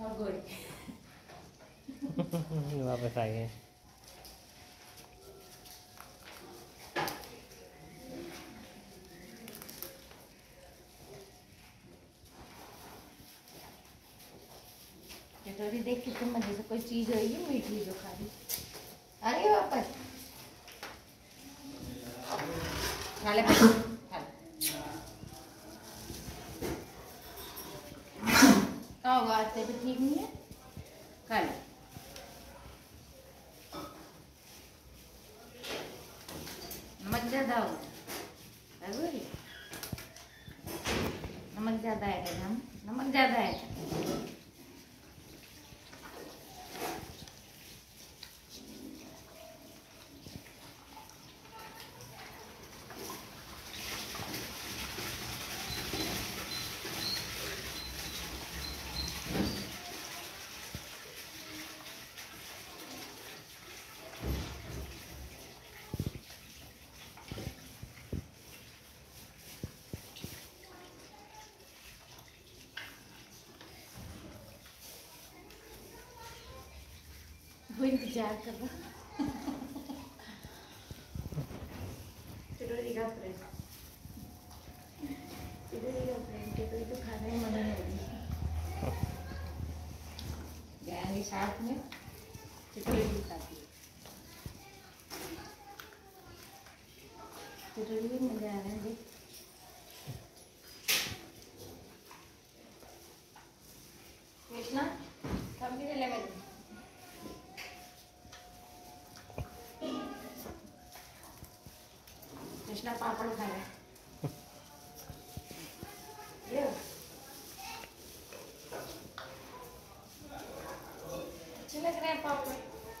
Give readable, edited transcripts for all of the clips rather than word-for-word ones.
और गोरी वापस आ गए। चटोरी देख कितने मजे से कोई चीज होगी मीठी जो खा रही। आ रही है वापस। खा ले खा ले। क्या होगा आज से भी ठीक नहीं है। खा ले। नमक ज्यादा हो गया। नमक ज्यादा है हम नमक ज्यादा है। वो इंतजार कर रहा। चटोरी का फ्रेंड चटोरी तो खाने में मजा नहीं होगी। जाएंगे साथ में चटोरी भी खाती है। चटोरी भी मजा आ रहा है। कृष्णा कब भी ले लगा। कृष्णा पापड़ खा रहा है। अच्छे लग रहे हैं पापड़।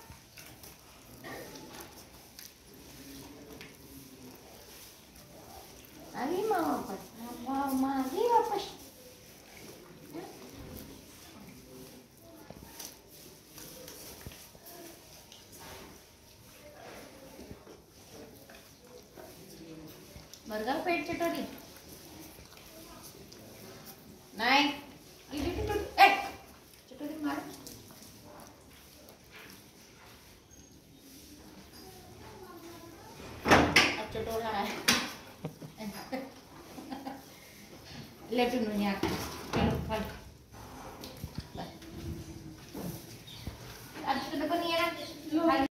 आ गई माँ वापस। माँ आ गई वापस। मर पेट चटोरी नहीं चटोरी मार। अब चटोरा है। ले टुनू यहाँ